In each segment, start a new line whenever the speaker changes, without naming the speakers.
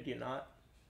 Could you not?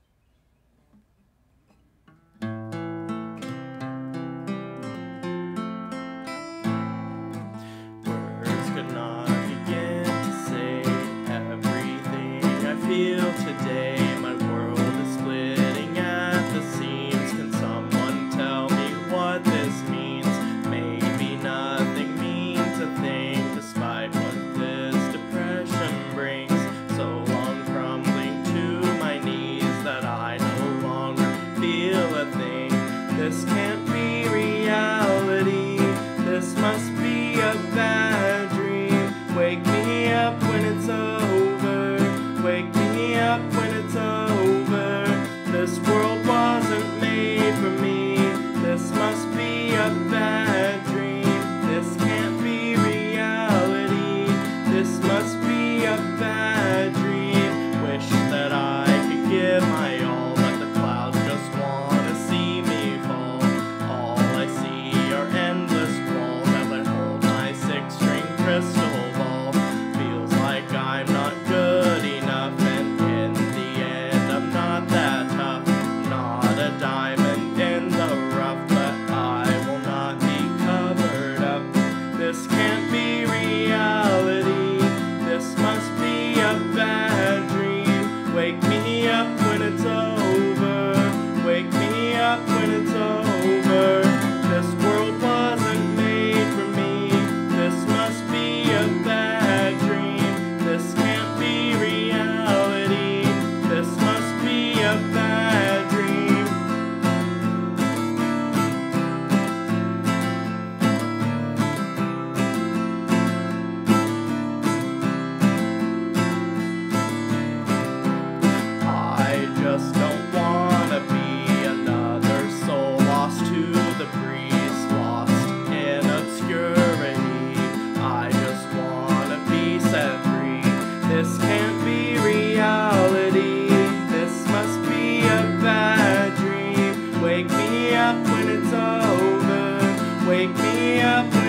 Words could not begin to say everything I feel today. My world is splitting at the seams. Can someone tell me what this means? Maybe nothing means a thing, despite what this depression brings. So long crumbling to my knees that I no longer feel a thing. This can't be reality. This must be a bad dream. Wake me up when it's over. Wake me up when it's over. This world wasn't made for me. This must be a bad dream. This can't be reality. This must be a bad dream. Wish that I could give my all, but the clouds just wanna see me fall. All I see are endless walls as I hold my 6-string crystal ball. Feels like I'm not good enough, and in the end I'm not that tough. Not a diamond in the rough, but I will not be covered up. This can't be reality. This must be a bad dream. Wake me up when it's over. Wake me up when it's over. This world wasn't made for me. This must be a bad dream. This can't be reality. This must be a bad dream. I just don't wanna be another soul lost to the breeze, lost in obscurity. I just wanna be set free. This can't be reality. This must be a bad dream. Wake me up when it's over. Wake me up when